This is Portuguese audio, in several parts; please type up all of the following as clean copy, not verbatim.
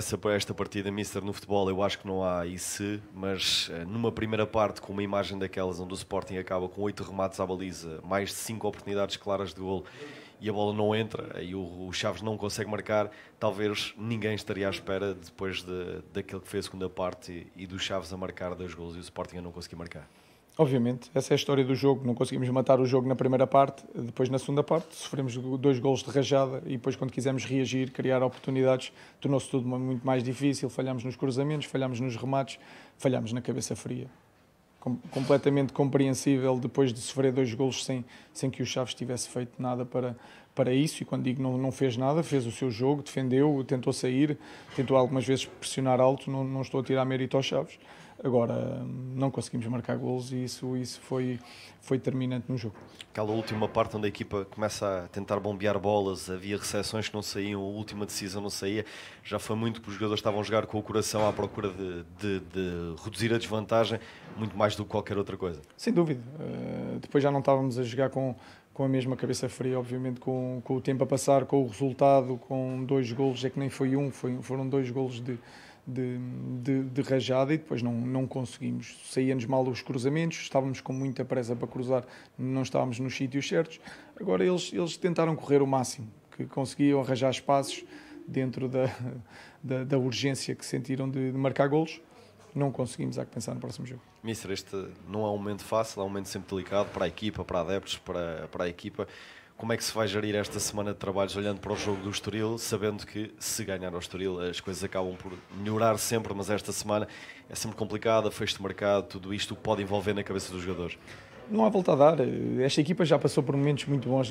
para esta partida, Mister, no futebol eu acho que não há isso, mas numa primeira parte, com uma imagem daquelas onde o Sporting acaba com 8 remates à baliza, mais de 5 oportunidades claras de golo e a bola não entra, e o Chaves não consegue marcar, talvez ninguém estaria à espera depois daquele que foi a segunda parte e do Chaves a marcar 2 golos e o Sporting a não conseguir marcar. Obviamente, essa é a história do jogo. Não conseguimos matar o jogo na primeira parte, depois na segunda parte sofremos 2 golos de rajada e depois quando quisemos reagir, criar oportunidades, tornou-se tudo muito mais difícil. Falhámos nos cruzamentos, falhámos nos remates, falhámos na cabeça fria. Completamente compreensível depois de sofrer 2 golos sem que o Chaves tivesse feito nada para isso. E quando digo não fez nada, fez o seu jogo, defendeu, tentou sair, tentou algumas vezes pressionar alto. Não estou a tirar mérito aos Chaves. Agora, não conseguimos marcar golos e isso foi determinante no jogo. Aquela última parte onde a equipa começa a tentar bombear bolas, havia recepções que não saíam, a última decisão não saía, já foi muito que os jogadores estavam a jogar com o coração à procura de reduzir a desvantagem, muito mais do que qualquer outra coisa. Sem dúvida. Depois já não estávamos a jogar com a mesma cabeça fria, obviamente, com o tempo a passar, com o resultado, com 2 golos, é que nem foi foram 2 golos de rajada e depois não conseguimos. Saía-nos mal os cruzamentos, estávamos com muita pressa para cruzar, não estávamos nos sítios certos. Agora eles tentaram correr o máximo, que conseguiam arranjar espaços dentro da urgência que sentiram de marcar golos. Não conseguimos, há que pensar no próximo jogo. Mister, este não é um momento fácil, é um momento sempre delicado para a equipa, para adeptos, para a equipa. Como é que se vai gerir esta semana de trabalhos olhando para o jogo do Estoril, sabendo que se ganhar ao Estoril as coisas acabam por melhorar sempre, mas esta semana é sempre complicada, fecho de mercado, tudo isto pode envolver na cabeça dos jogadores? Não há volta a dar. Esta equipa já passou por momentos muito bons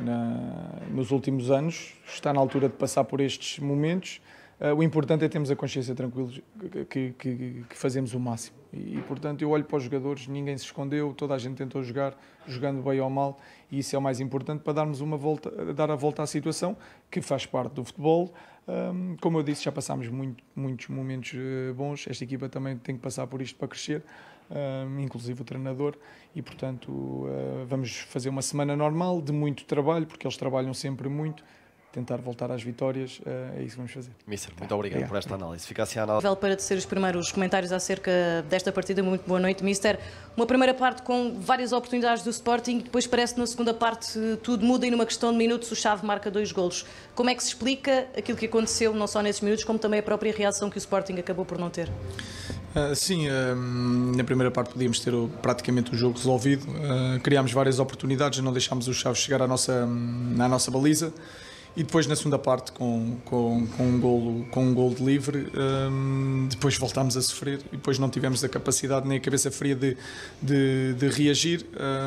nos últimos anos, está na altura de passar por estes momentos. O importante é termos a consciência tranquilos que fazemos o máximo. E, portanto, eu olho para os jogadores, ninguém se escondeu, toda a gente tentou jogar, jogando bem ou mal, e isso é o mais importante para dar a volta à situação, que faz parte do futebol. Como eu disse, já passámos muitos momentos bons, esta equipa também tem que passar por isto para crescer, inclusive o treinador, e, portanto, vamos fazer uma semana normal, de muito trabalho, porque eles trabalham sempre muito. Tentar voltar às vitórias, é isso que vamos fazer. Mister, muito obrigado por esta análise. Fica assim a análise. Para tecer os primeiros comentários acerca desta partida, muito boa noite, Mister. Uma primeira parte com várias oportunidades do Sporting, depois parece que na segunda parte tudo muda e numa questão de minutos o Chave marca 2 golos. Como é que se explica aquilo que aconteceu, não só nesses minutos, como também a própria reação que o Sporting acabou por não ter? Sim, na primeira parte podíamos ter praticamente o jogo resolvido. Criámos várias oportunidades, não deixámos o Chaves chegar à nossa baliza. E depois na segunda parte com um golo de livre, depois voltámos a sofrer e depois não tivemos a capacidade nem a cabeça fria de reagir.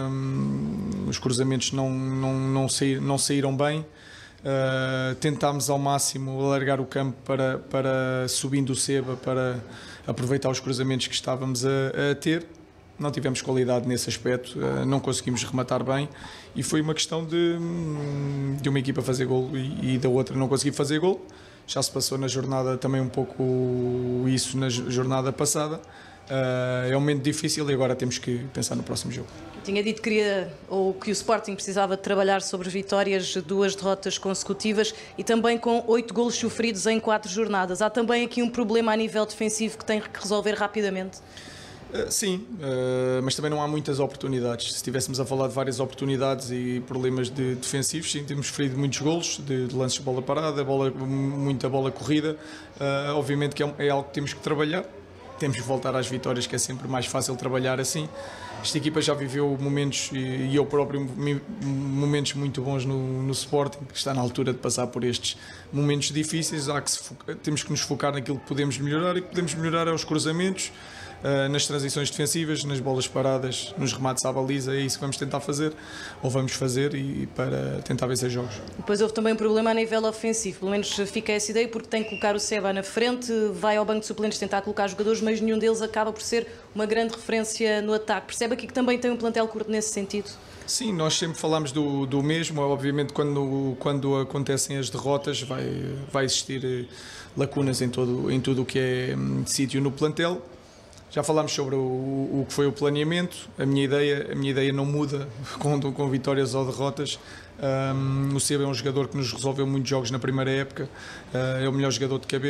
Os cruzamentos não saíram bem. Tentámos ao máximo alargar o campo para subindo o Seba, para aproveitar os cruzamentos que estávamos a ter. Não tivemos qualidade nesse aspecto, não conseguimos rematar bem e foi uma questão de uma equipa fazer golo e da outra não conseguir fazer golo. Já se passou na jornada também um pouco isso na jornada passada. É um momento difícil e agora temos que pensar no próximo jogo. Tinha dito que o Sporting precisava de trabalhar sobre vitórias, 2 derrotas consecutivas e também com 8 golos sofridos em 4 jornadas. Há também aqui um problema a nível defensivo que tem que resolver rapidamente? Sim, mas também não há muitas oportunidades. Se estivéssemos a falar de várias oportunidades e problemas defensivos, sim, temos sofrido muitos golos, de lances de bola parada, muita bola corrida. Obviamente que é algo que temos que trabalhar. Temos que voltar às vitórias, que é sempre mais fácil trabalhar assim. Esta equipa já viveu momentos, e eu próprio, momentos muito bons no Sporting, que está na altura de passar por estes momentos difíceis. Temos que nos focar naquilo que podemos melhorar, e que podemos melhorar é os cruzamentos, nas transições defensivas, nas bolas paradas, nos remates à baliza. É isso que vamos tentar fazer, ou vamos fazer, e para tentar vencer jogos. Depois houve também um problema a nível ofensivo, pelo menos fica essa ideia, porque tem que colocar o Seba na frente, vai ao banco de suplentes tentar colocar jogadores, mas nenhum deles acaba por ser uma grande referência no ataque. Percebe aqui que também tem um plantel curto nesse sentido? Sim, nós sempre falamos do mesmo. Obviamente quando acontecem as derrotas vai existir lacunas em tudo o que é sítio no plantel. Já falámos sobre o que foi o planeamento. A minha ideia não muda com vitórias ou derrotas. O Seba é um jogador que nos resolveu muitos jogos na primeira época. É o melhor jogador de cabeça.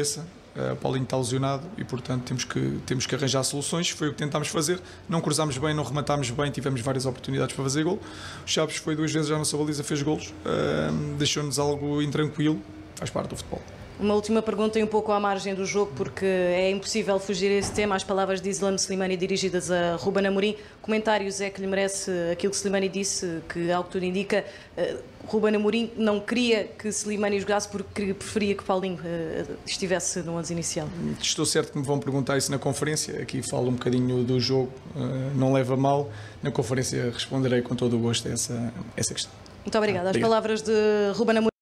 Paulinho está lesionado e, portanto, temos que arranjar soluções. Foi o que tentámos fazer. Não cruzámos bem, não rematámos bem, tivemos várias oportunidades para fazer gol. O Chaves foi 2 vezes à nossa baliza, fez golos, deixou-nos algo intranquilo, faz parte do futebol. Uma última pergunta e um pouco à margem do jogo, porque é impossível fugir a esse tema. As palavras de Islam Slimani dirigidas a Ruben Amorim. Comentários é que lhe merece aquilo que Slimani disse, que ao que tudo indica, Ruben Amorim não queria que Slimani jogasse porque preferia que Paulinho estivesse no 11 inicial. Estou certo que me vão perguntar isso na conferência. Aqui falo um bocadinho do jogo, não leva a mal. Na conferência responderei com todo o gosto a essa questão. Muito obrigada. As Obrigado. palavras de Ruben Amorim.